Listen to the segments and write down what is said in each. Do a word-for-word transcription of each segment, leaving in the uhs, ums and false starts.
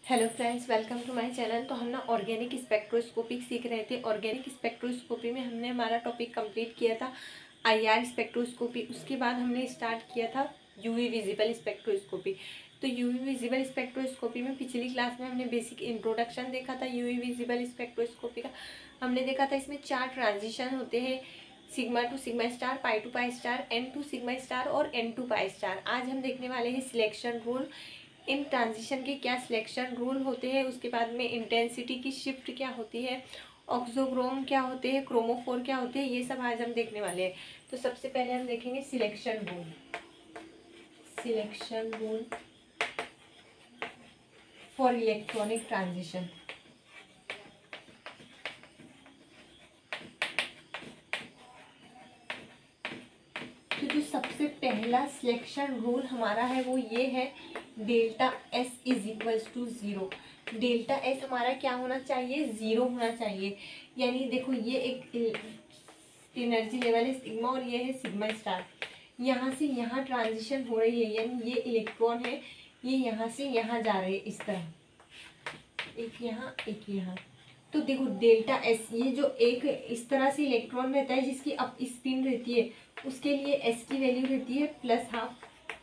Hello friends, welcome to my channel. तो हम ना ऑर्गेनिक स्पेक्ट्रोस्कोपी सीख रहे थे। ऑर्गेनिक स्पेक्ट्रोस्कोपी में हमने हमारा टॉपिक कंप्लीट किया था आईआर स्पेक्ट्रोस्कोपी। उसके बाद हमने स्टार्ट किया था यूवी विजिबल स्पेक्ट्रोस्कोपी। तो यूवी विजिबल स्पेक्ट्रोस्कोपी में पिछली क्लास में हमने बेसिक इंट्रोडक्शन देखा था यूवी विजिबल स्पेक्ट्रोस्कोपी का। हमने देखा था इसमें चार ट्रांजिशन होते हैं, sigma to sigma star, pi to pi star, N to sigma star और एन टू पाई स्टार। आज हम देखने वाले हैं सिलेक्शन रूल। इन ट्रांजिशन के क्या सिलेक्शन रूल होते हैं, उसके बाद में इंटेंसिटी की शिफ्ट क्या होती है, ऑक्सोक्रोम क्या होते हैं, क्रोमोफोर क्या होते हैं, ये सब आज हम देखने वाले हैं। तो सबसे पहले हम देखेंगे selection rule. Selection rule for electronic transition. तो जो सबसे पहला सिलेक्शन रूल हमारा है वो ये है, delta S is equals to zero. Delta S हमारा क्या होना चाहिए, ज़ीरो होना चाहिए। यानी देखो ये एक एनर्जी लेवल है सिग्मा और ये है सिग्मा स्टार। यहाँ से यहाँ ट्रांजिशन हो रही है, यानी ये इलेक्ट्रॉन है, ये यहाँ से यहाँ जा रहे हैं इस तरह, एक यहाँ एक यहाँ। तो देखो डेल्टा एस, ये जो एक इस तरह से इलेक्ट्रॉन रहता है जिसकी अप स्पिन रहती है, उसके लिए एस की वैल्यू रहती है प्लस हाफ,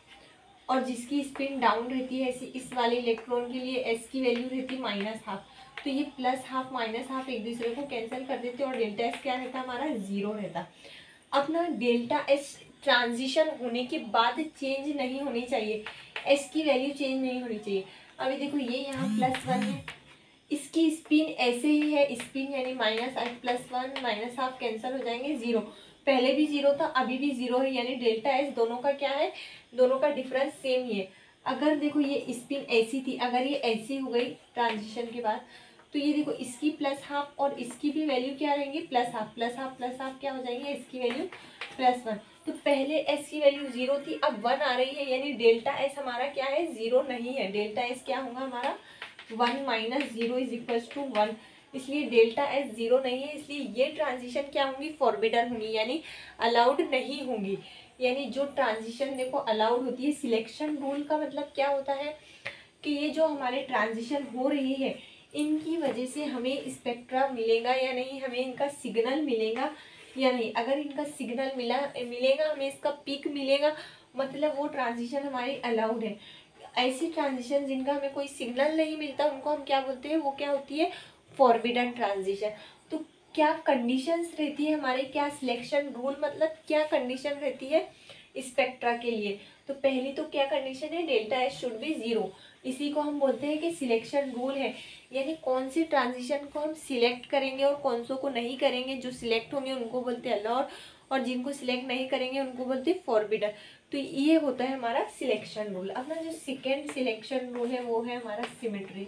और जिसकी स्पिन डाउन रहती है ऐसी इस वाले इलेक्ट्रॉन के लिए एस की वैल्यू रहती है माइनस हाफ। तो ये प्लस हाफ माइनस हाफ एक दूसरे को कैंसिल कर देते और डेल्टा एस क्या रहता हमारा, जीरो रहता। अब ना डेल्टा एस ट्रांजिशन होने के बाद चेंज नहीं होनी चाहिए, एस की वैल्यू चेंज नहीं होनी चाहिए। अभी देखो ये यहाँ प्लस वन है, इसकी स्पिन ऐसे ही है, स्पिन यानी minus I plus one minus half cancel हो जाएंगे, जीरो। पहले भी जीरो था, अभी भी जीरो है, यानी डेल्टा एस दोनों का क्या है, दोनों का डिफरेंस सेम ही है। अगर देखो ये स्पिन ऐसी थी, अगर ये ऐसी हो गई ट्रांजिशन के बाद, तो ये देखो इसकी प्लस हाफ और इसकी भी वैल्यू क्या रहेंगी, plus half plus half plus half क्या हो जाएंगे, इसकी वैल्यू प्लस वन। तो पहले एस की वैल्यू जीरो थी, अब वन आ रही है, यानी डेल्टा एस हमारा क्या है, जीरो नहीं है। डेल्टा एस क्या होगा हमारा, one minus zero is equals to one. इसलिए डेल्टा एस जीरो नहीं है, इसलिए ये ट्रांजिशन क्या होंगी, फॉरबिडन होंगी, यानी अलाउड नहीं होंगी। यानी जो ट्रांजिशन देखो अलाउड होती है, सिलेक्शन रूल का मतलब क्या होता है कि ये जो हमारे ट्रांजिशन हो रही है इनकी वजह से हमें स्पेक्ट्रा मिलेगा या नहीं, हमें इनका सिग्नल मिलेगा या नहीं। अगर इनका सिग्नल मिला मिलेगा हमें इसका पीक मिलेगा, मतलब वो ट्रांजिशन हमारी अलाउड है। ऐसी ट्रांजिशन जिनका हमें कोई सिग्नल नहीं मिलता उनको हम क्या बोलते हैं, वो क्या होती है, फॉरबिडन ट्रांजिशन। तो क्या कंडीशंस रहती है हमारे, क्या सिलेक्शन रूल मतलब क्या कंडीशन रहती है स्पेक्ट्रा के लिए। तो पहली तो क्या कंडीशन है, delta S should be zero. इसी को हम बोलते हैं कि सिलेक्शन रूल है, यानी कौन सी ट्रांजिशन को हम सिलेक्ट करेंगे और कौन सो को नहीं करेंगे। जो सिलेक्ट होंगे उनको बोलते हैं अलाउड और जिनको सिलेक्ट नहीं करेंगे उनको बोलते हैं फॉरबिडन। तो ये होता है हमारा सिलेक्शन रूल। अपना जो सेकेंड सिलेक्शन रूल है वो है हमारा symmetry.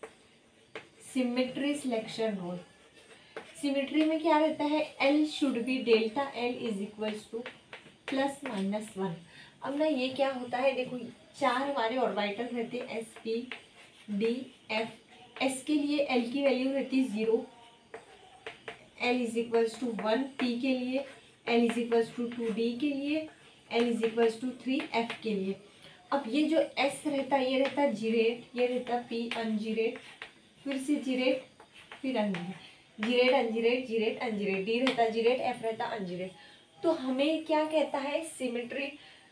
Symmetry selection rule. Symmetry में क्या रहता है, L should be delta L is equals to plus minus one. अब ना ये क्या होता है, देखो चार हमारे ऑर्बिटल रहते हैं, S P D F. S के लिए एल की वैल्यू रहती है zero, L is equals to one. P के लिए L is equals to two, D के लिए L is equals to three, F के लिए। अब ये जो एस रहता है ये रहता है जीरेट, ये रहता पी अनजीरेट, फिर से जीरेट फिर अनजीरेट, जीरेट अनजीरेट जीरेट अनजीरेट, डी रहता जीरेट, एफ रहता अनजीरेट। तो हमें क्या कहता है सिमेट्री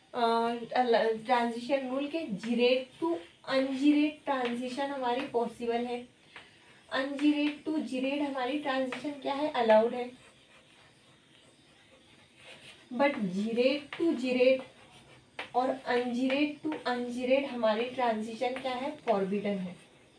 ट्रांजिशन रूल के, जीरेट टू अनजीरेट ट्रांजिशन हमारी पॉसिबल है, अनजीरेट टू जीरेट हमारी ट्रांजिशन क्या है, अलाउड है। बट जीरेट टू जीरेट और अनजीरेट टू अनजीरेट हमारी ट्रांजिशन क्या है, फॉरबिडन है।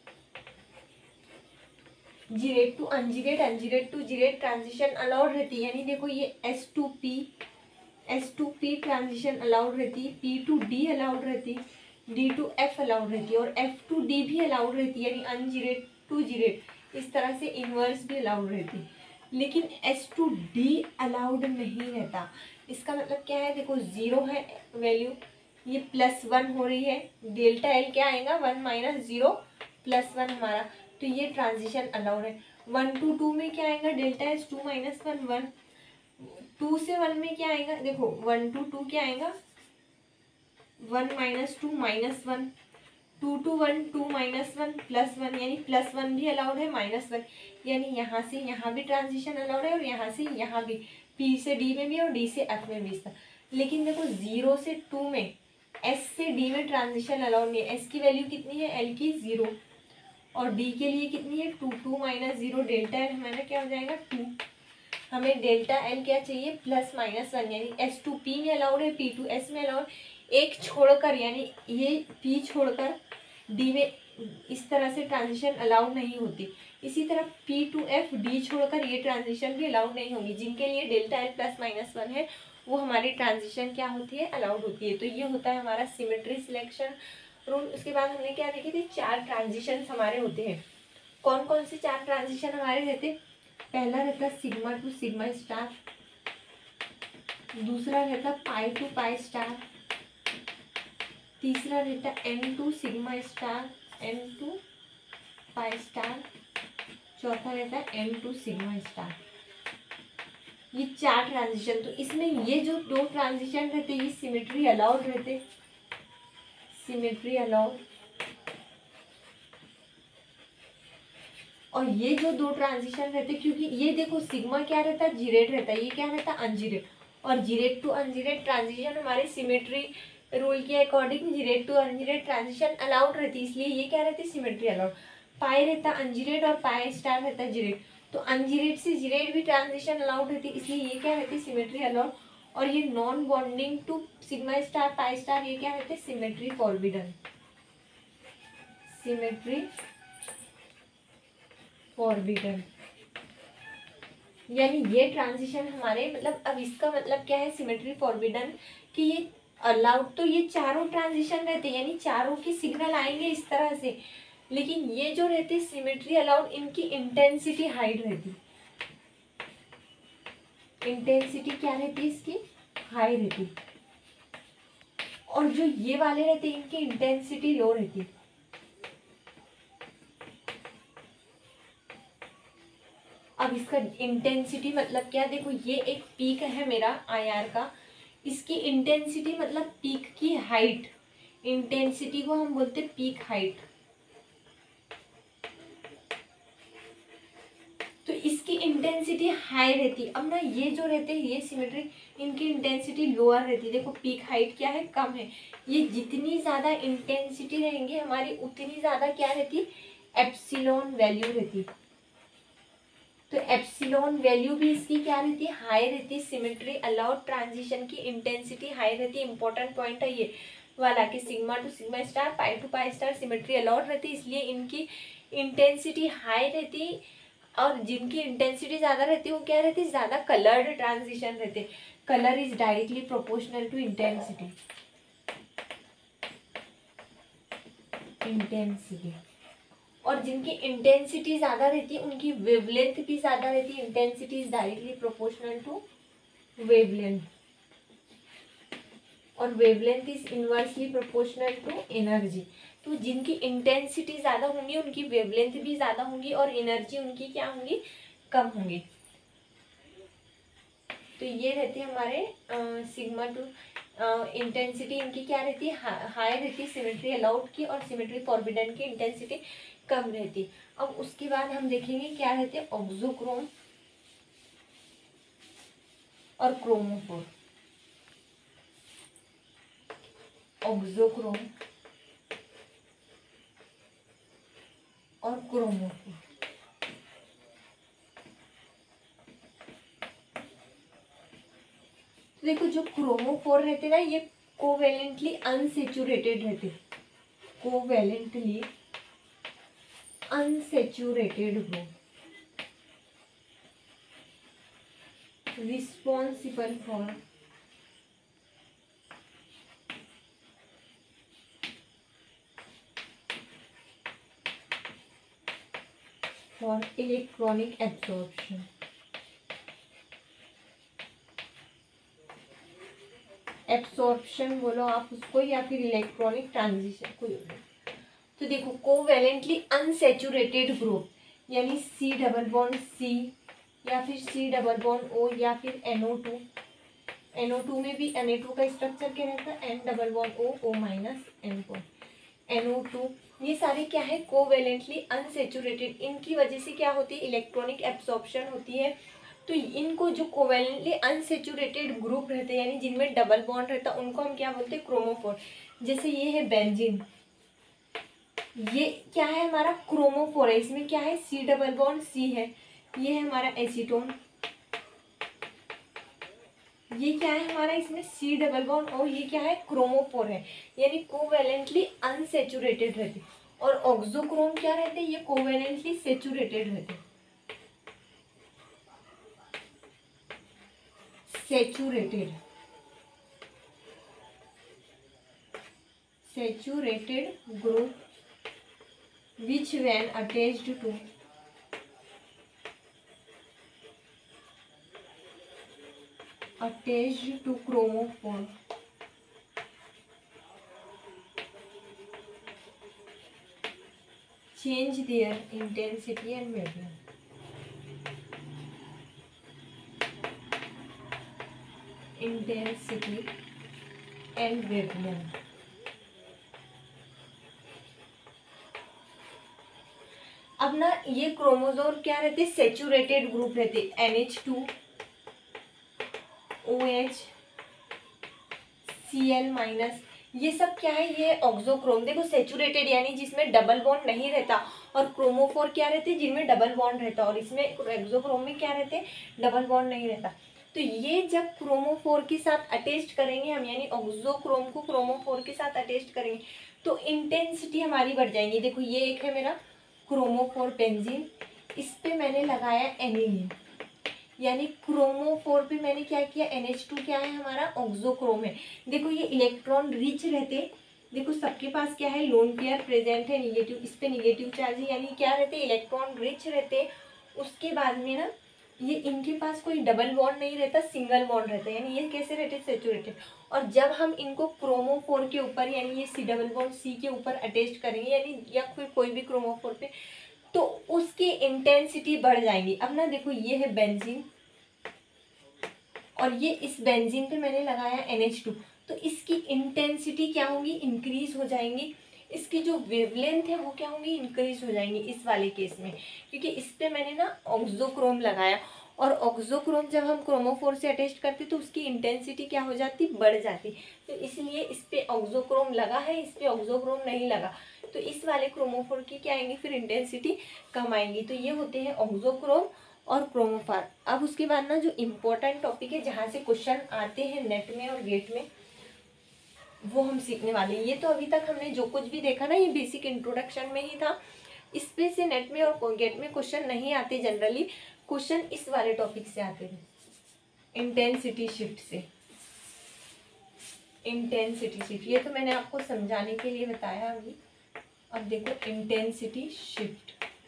Gerade to ungerade, ungerade to gerade transition allowed रहती है, यानी देखो ये S to P S to P transition allowed रहती है, पी टू डी अलाउड रहती है, डी टू एफ अलाउड रहती है और एफ टू डी भी अलाउड रहती है, यानी अनजीरेट टू जीरेट इस तरह से इनवर्स भी अलाउड रहती है। लेकिन एस टू डी अलाउड नहीं रहता। इसका मतलब क्या है, देखो जीरो है वैल्यू, ये प्लस वन हो रही है, डेल्टा एल क्या आएगा, one minus zero plus one हमारा, तो ये ट्रांजिशन अलाउड है। वन टू टू में क्या आएगा, delta S two minus one one, two से वन में क्या आएगा, देखो वन टू टू क्या आएगा, one minus two minus one, two two one, two minus one, plus one, यानी प्लस वन भी अलाउड है, माइनस वन, यानी यहाँ से यहाँ भी ट्रांजिशन अलाउड है और यहाँ से यहाँ भी, पी से डी में भी और डी से एफ में भी इस तरह। लेकिन देखो जीरो से टू में, एस से डी में ट्रांजिशन अलाउड नहीं है। एस की वैल्यू कितनी है, एल की जीरो, और डी के लिए कितनी है, two, two minus zero, delta L हमारा क्या हो जाएगा, टू। हमें डेल्टा एल क्या चाहिए, प्लस माइनस वन, यानी एस टू पी में अलाउड है, पी टू एस में अलाउड, एक छोड़कर यानी ये पी छोड़कर डी में इस तरह से ट्रांजिशन अलाउड नहीं होती। इसी तरह पी टू एफ डी छोड़कर ये ट्रांजिशन भी अलाउड नहीं होगी। जिनके लिए delta L plus minus one है वो हमारी ट्रांजिशन क्या होती है, अलाउड होती है। तो ये होता है हमारा सिमेट्री सिलेक्शन रूल। उसके बाद हमने क्या देखे थे, चार ट्रांजिशन हमारे होते हैं। कौन कौन से चार ट्रांजिशन हमारे रहते, पहला रहता सिग्मा टू सिग्मा स्टार, दूसरा रहता पाई टू पाई स्टार, तीसरा रहता N to sigma star, N to pi star, चौथा रहता है एन टू सिग्मा स्टार। ये चार ट्रांजिशन, तो इसमें ये जो दो ट्रांजिशन रहते ये सिमेट्री अलाउड रहते, सिमेट्री अलाउड, और ये जो दो ट्रांजिशन रहते, क्योंकि ये देखो सिग्मा क्या रहता है, जीरेट रहता है, ये क्या रहता है, अनजीरेट, और जीरेट टू अनजीरेट ट्रांजिशन हमारे सिमेट्री रूल के according gerade to ungerade transition allowed रहती, इसलिए ये क्या रहती है, सिमेट्री अलाउड। पाई रहता अनजीरेट और पाई स्टार रहता जीरेट, तो अनजीरेट से जीरेट भी ट्रांजिशन अलाउड रहती, इसलिए ये क्या रहती है, सिमेट्री अलाउड। और ये non bonding to sigma star pi star, ये क्या रहते हैं, सिमेट्री फॉरबिडन, सिमेट्री फॉरबिडन। यानी ये ट्रांजिशन हमारे, मतलब अब इसका मतलब क्या है, सिमेट्री फॉरबिडन, कि ये अलाउड तो ये चारों ट्रांजिशन रहते हैं, यानी चारों की सिग्नल आएंगे इस तरह से, लेकिन ये जो रहते सिमेट्री अलाउड, इनकी इंटेंसिटी हाइड रहती, इंटेंसिटी क्या रहती है इसकी, हाई रहती, और जो ये वाले रहते हैं इनकी इंटेंसिटी लो रहती। अब इसका इंटेंसिटी मतलब क्या, देखो ये एक पीक है मेरा आई आर का, इसकी इंटेंसिटी मतलब पीक की हाइट, इंटेंसिटी को हम बोलते हैं पीक हाइट। तो इसकी इंटेंसिटी हाई रहती, अब ना ये जो रहते हैं ये सिमेट्री, इनकी इंटेंसिटी लोअर रहती। देखो पीक हाइट क्या है, कम है, ये जितनी ज़्यादा इंटेंसिटी रहेंगी हमारी उतनी ज़्यादा क्या रहती, एप्सिलॉन वैल्यू रहती। तो एप्सिलॉन वैल्यू भी इसकी क्या रहती है, हाई रहती। सिमेट्री अलाउड ट्रांजिशन की इंटेंसिटी हाई रहती। इंपॉर्टेंट पॉइंट है ये वाला कि sigma to sigma star, pi to pi star symmetry allowed रहती, इसलिए इनकी इंटेंसिटी हाई रहती। और जिनकी इंटेंसिटी ज़्यादा रहती है वो क्या रहती है, ज़्यादा कलर्ड ट्रांजिशन रहते। Colour is directly proportional to intensity, intensity. और जिनकी इंटेंसिटी ज़्यादा रहती है उनकी वेवलेंथ भी ज़्यादा रहती है। Intensity is directly proportional to wavelength, और wavelength is inversely proportional to energy. तो जिनकी इंटेंसिटी ज़्यादा होंगी उनकी वेवलेंथ भी ज़्यादा होंगी और एनर्जी उनकी क्या होंगी, कम होंगी। तो ये रहती है हमारे सिग्मा टू इंटेंसिटी, इनकी क्या रहती है, हाई रहती है सिमेट्री अलाउड की, और सिमेट्री फॉरबिडन की इंटेंसिटी कम रहती। अब उसके बाद हम देखेंगे क्या रहते हैं ऑक्सोक्रोम और क्रोमोफोर। ऑक्सोक्रोम और क्रोमोफोर, तो देखो जो क्रोमोफोर रहते ना ये कोवेलेंटली अनसेचुरेटेड रहते, covalently unsaturated group, responsible for for electronic absorption. Absorption बोलो आप उसको, या फिर इलेक्ट्रॉनिक ट्रांजिशन कोई। तो देखो कोवेलेंटली अनसेचुरेटेड ग्रुप, यानी सी डबल बॉन्ड सी, या फिर सी डबल बॉन्ड ओ, या फिर N O two. N O two में भी एन ए टू का स्ट्रक्चर क्या रहता है, N double bond O, O minus N four. N O two, ये सारे क्या है कोवेलेंटली अनसेचुरेटेड, इनकी वजह से क्या होती है इलेक्ट्रॉनिक एब्सॉर्प्शन होती है। तो इनको जो कोवेलेंटली अनसेचुरेटेड ग्रुप रहते हैं यानी जिनमें डबल बॉन्ड रहता है उनको हम क्या बोलते हैं क्रोमोफोर। जैसे ये है बेंजीन, ये क्या है हमारा क्रोमोफोर है, इसमें क्या है सी डबल बॉन्ड सी है। ये है हमारा एसीटोन, ये क्या है हमारा इसमें सी डबल बॉन्ड और ये क्या है क्रोमोफोर है, यानी कोवेलेंटली अनसेचुरेटेड रहते। और ऑक्सोक्रोम क्या रहते हैं, ये कोवेलेंटली सेचुरेटेड रहते, सेचुरेटेड सेचुरेटेड ग्रुप which when attached to attached to chromophore change their intensity and wavelength. Intensity and wavelength. अब ना ये क्रोमोसोम क्या रहते सेचुरेटेड ग्रुप रहते N H two O H C L minus, ये सब क्या है ये ऑक्सोक्रोम। देखो सेचुरेटेड यानी जिसमें डबल बॉन्ड नहीं रहता और क्रोमोफोर क्या रहते जिनमें डबल बॉन्ड रहता और इसमें एक्सोक्रोम में क्या रहते डबल बॉन्ड नहीं रहता। तो ये जब क्रोमोफोर के साथ अटैच करेंगे हम यानी ऑक्सोक्रोम को क्रोमोफोर के साथ अटैच करेंगे तो इंटेंसिटी हमारी बढ़ जाएंगी। देखो ये एक है मेरा क्रोमोफोर बेंजीन, इस पे मैंने लगाया एनिलीन यानी क्रोमोफोर पे मैंने क्या किया एन एच टू क्या है हमारा ऑक्सोक्रोम है। देखो ये इलेक्ट्रॉन रिच रहते, देखो सबके पास क्या है लोन पेयर प्रेजेंट है निगेटिव, इस पे निगेटिव चार्ज है यानी क्या रहते इलेक्ट्रॉन रिच रहते। उसके बाद में ना ये इनके पास कोई डबल बॉन्ड नहीं रहता सिंगल बॉन्ड रहता है यानी ये कैसे रहते सेचुरेटेड। और जब हम इनको क्रोमोफोर के ऊपर यानी ये सी डबल बॉन्ड सी के ऊपर अटैच करेंगे यानी या फिर कोई भी क्रोमोफोर पे तो उसकी इंटेंसिटी बढ़ जाएंगी। अब ना देखो ये है बेंजीन और ये इस बेंजीन पे मैंने लगाया एन एच टू तो इसकी इंटेंसिटी क्या होगी इंक्रीज हो जाएंगी, इसकी जो वेवलेंथ है वो क्या होंगी इंक्रीज हो जाएंगी इस वाले केस में, क्योंकि इस पे मैंने ना ऑक्सोक्रोम लगाया और ऑक्सोक्रोम जब हम क्रोमोफोर से अटैच करते तो उसकी इंटेंसिटी क्या हो जाती बढ़ जाती। तो इसलिए इस पे ऑक्सोक्रोम लगा है इस पे ऑक्सोक्रोम नहीं लगा तो इस वाले क्रोमोफोर की क्या आएंगी फिर इंटेंसिटी कम आएंगी। तो ये होते हैं ऑक्सोक्रोम और क्रोमोफोर। अब उसके बाद ना जो इम्पोर्टेंट टॉपिक है जहाँ से क्वेश्चन आते हैं नेट में और गेट में वो हम सीखने वाले हैं। ये तो अभी तक हमने जो कुछ भी देखा ना ये बेसिक इंट्रोडक्शन में ही था, इस पे से नेट में और गेट में क्वेश्चन नहीं आते जनरली, क्वेश्चन इस वाले टॉपिक से आते हैं इंटेंसिटी शिफ्ट से। इंटेंसिटी शिफ्ट ये तो मैंने आपको समझाने के लिए बताया अभी। अब देखो इंटेंसिटी शिफ्ट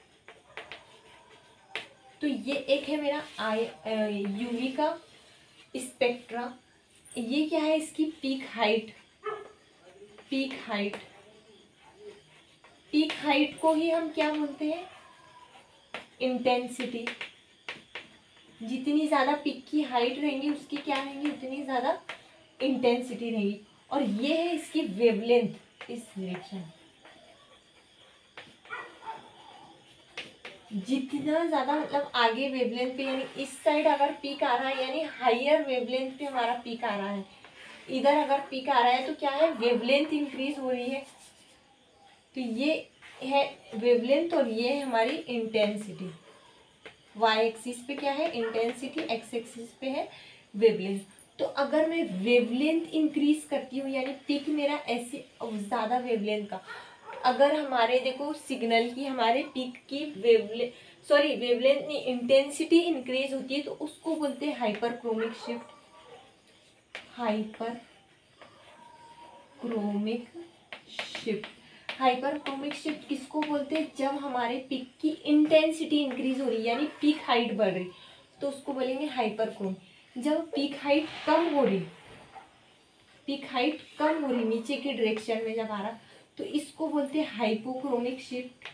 तो ये एक है मेरा आई यूवी का स्पेक्ट्रा, ये क्या है इसकी peak height, peak height peak height को ही हम क्या बोलते हैं इंटेंसिटी। जितनी ज़्यादा पीक की हाइट रहेंगी उसकी क्या रहेंगी उतनी ज़्यादा इंटेंसिटी रहेगी। और ये है इसकी वेवलेंथ इस डायरेक्शन, जितना ज़्यादा मतलब आगे वेवलेंथ पे यानी इस साइड अगर पीक आ रहा है यानी हायर वेवलेंथ पे हमारा पीक आ रहा है, इधर अगर पीक आ रहा है तो क्या है वेवलेंथ इंक्रीज हो रही है। तो ये है वेवलेंथ और ये है हमारी इंटेंसिटी। वाई एक्सिस पे क्या है इंटेंसिटी, एक्स एक्सिस पे है वेवलेंथ। तो अगर मैं वेवलेंथ इंक्रीज करती हूँ यानी पीक मेरा ऐसे ज़्यादा वेवलेंथ का, अगर हमारे देखो सिग्नल की हमारे पीक की वेवलेंथ सॉरी वेवलेंथ नहीं इंटेंसिटी इंक्रीज होती है तो उसको बोलते हैं hyperchromic shift. Hyperchromic shift hyperchromic shift किसको बोलते हैं जब हमारे पीक की इंटेंसिटी इंक्रीज हो रही है यानी पीक हाइट बढ़ रही तो उसको बोलेंगे हाइपरक्रोम। जब पीक हाइट कम हो रही पीक हाइट कम हो रही नीचे की डायरेक्शन में जब आ रहा तो इसको बोलते हैं हाइपोक्रोमिक शिफ्ट।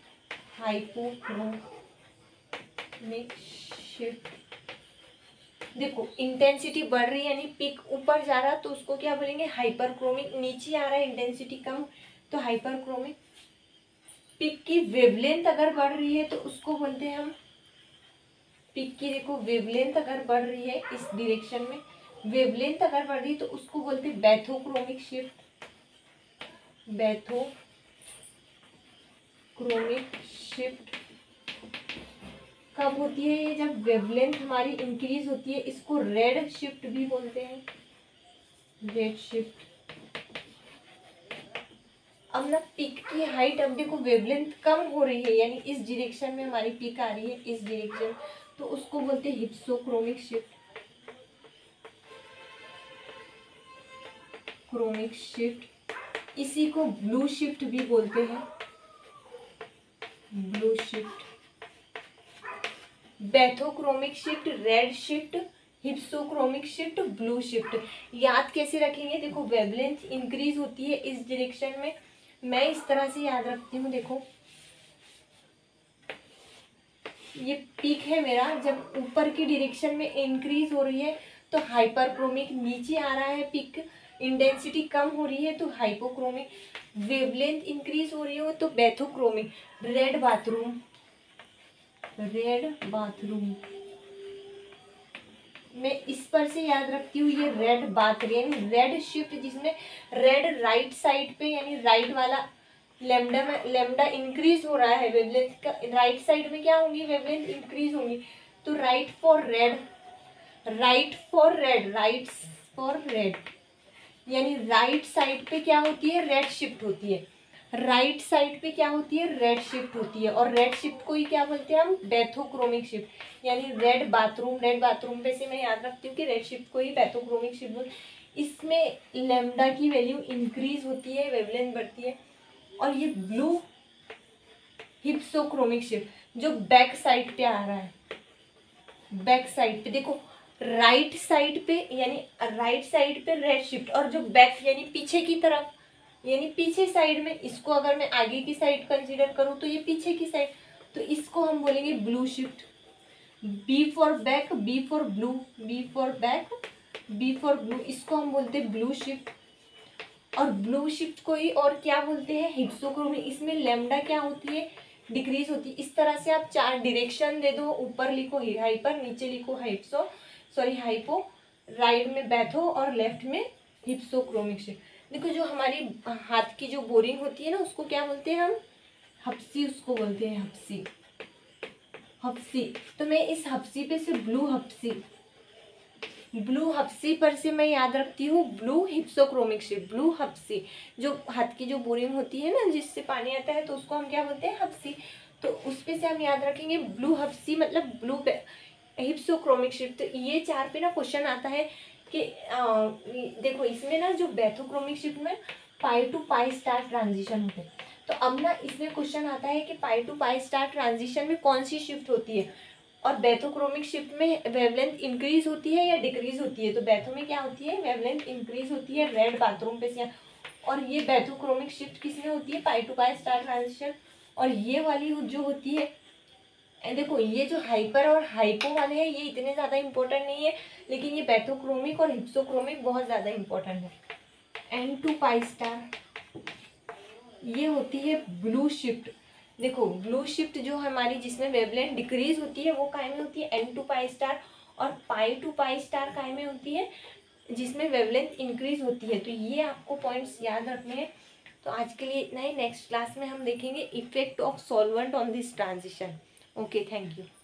हाइपोक्रोमिक शिफ्ट देखो इंटेंसिटी बढ़ रही है यानी पिक ऊपर जा रहा तो उसको क्या बोलेंगे हाइपरक्रोमिक, नीचे आ रहा है इंटेंसिटी कम तो हाइपरक्रोमिक। पिक की वेवलेंथ अगर बढ़ रही है तो उसको बोलते हैं हम, पिक की देखो वेवलेंथ अगर बढ़ रही है इस डायरेक्शन में, वेवलेंथ अगर बढ़ रही है तो उसको बोलते हैं बैथोक्रोमिक शिफ्ट। बैथोक्रोमिक शिफ्ट कब होती है ये, जब वेवलेंथ हमारी इंक्रीज होती है, इसको रेड शिफ्ट भी बोलते हैं, रेड शिफ्ट। अब ना पिक की हाइट, अब देखो वेवलेंथ कम हो रही है यानी इस डायरेक्शन में हमारी पिक आ रही है इस डायरेक्शन, तो उसको बोलते हैं हिप्सोक्रोमिक शिफ्ट, क्रोमिक शिफ्ट। इसी को ब्लू शिफ्ट भी बोलते हैं, blue shift. Bathochromic shift, red shift, hypsochromic shift, blue shift. याद कैसे रखेंगे, देखो वेवलेंथ इंक्रीज होती है इस डायरेक्शन में, मैं इस तरह से याद रखती हूँ। देखो ये पीक है मेरा, जब ऊपर की डायरेक्शन में इंक्रीज हो रही है तो हाइपरक्रोमिक, नीचे आ रहा है पिक इंटेंसिटी कम हो रही है तो हाइपोक्रोमिक, वेवलेंथ इंक्रीज हो रही हो तो bathochromic. Red bathroom, red bathroom मैं इस पर से याद रखती हूँ, ये रेड बाथ यानी रेड शिफ्ट, जिसमें रेड राइट साइड पे यानी राइट वाला लेमडा में लेमडा इंक्रीज हो रहा है, वेवलेंथ का राइट साइड में क्या होंगी, वेवलेंथ इंक्रीज होंगी, तो right for red, right for red, right for red यानी राइट साइड पे क्या होती है, रेड शिफ्ट होती है, राइट साइड पे क्या होती है, रेड शिफ्ट होती है। और रेड शिफ्ट को ही क्या बोलते हैं हम, बैथोक्रोमिक शिफ्ट यानी रेड बाथरूम, रेड बाथरूम पे से मैं याद रखती हूँ कि रेड शिफ्ट को ही बैथोक्रोमिक शिफ्ट बोलते हैं। इसमें लेमडा की वैल्यू इंक्रीज होती है, वेवलेंथ बढ़ती है। और ये ब्लू हिप्सोक्रोमिक शिफ्ट जो बैक साइड पे आ रहा है, बैक साइड पे देखो राइट साइड पे यानी राइट साइड पे रेड शिफ्ट, और जो बैक यानी पीछे की तरफ यानी पीछे साइड में, इसको अगर मैं आगे की साइड कंसीडर करूँ तो ये पीछे की साइड, तो इसको हम बोलेंगे blue shift. B for back, B for blue, B for back, B for blue, इसको हम बोलते हैं ब्लू शिफ्ट। और ब्लू शिफ्ट को ही और क्या बोलते हैं, हिप्सोक्रोमिक। इसमें लेमडा क्या होती है, डिक्रीज होती है। इस तरह से आप चार डायरेक्शन दे दो, ऊपर लिखो हाइपर, नीचे लिखो हाइप्सो सॉरी हाइपो, राइट में बैथो और लेफ्ट में हिप्सोक्रोमिक शिफ्ट। देखो जो हमारी हाथ की जो बोरिंग होती है ना, उसको क्या बोलते हैं हम, हप्सी, उसको बोलते हैं हप्सी, हप्सी। तो मैं इस हप्सी पे से ब्लू हप्सी, ब्लू हप्सी पर से मैं याद रखती हूँ blue hypsochromic shift, blue hypsy. जो हाथ की जो बोरिंग होती है ना, जिससे पानी आता है, तो उसको हम क्या बोलते हैं, हप्सी। तो उस पे से हम याद रखेंगे ब्लू हप्सी मतलब ब्लू हिप्सोक्रोमिक शिफ्ट। तो ये चार पे ना क्वेश्चन आता है कि आ, देखो इसमें ना जो बैथोक्रोमिक शिफ्ट में pi to pi star transition होते हैं। तो अब ना इसमें क्वेश्चन आता है कि pi to pi star transition में कौन सी शिफ्ट होती है, और बैथोक्रोमिक शिफ्ट में वेवलेंथ इंक्रीज होती है या डिक्रीज होती है। तो बैथो में क्या होती है, वेवलेंथ इंक्रीज होती है, रेड बाथरूम पे से। और ये बैथोक्रोमिक शिफ्ट किसमें होती है, pi to pi star transition. और ये वाली जो होती है, देखो ये जो हाइपर और हाइपो वाले हैं ये इतने ज़्यादा इंपॉर्टेंट नहीं है, लेकिन ये बैथोक्रोमिक और हिप्सोक्रोमिक बहुत ज़्यादा इंपॉर्टेंट है। एन टू पाई स्टार ये होती है ब्लू शिफ्ट। देखो ब्लू शिफ्ट जो हमारी जिसमें वेवलेंथ डिक्रीज होती है वो काय में होती है, एन टू पाई स्टार। और पाई टू पाई स्टार काय में होती है, जिसमें वेवलेंथ इंक्रीज होती है। तो ये आपको पॉइंट्स याद रखने हैं। तो आज के लिए इतना ही, नेक्स्ट क्लास में हम देखेंगे effect of solvent on this transition. Okay, thank you.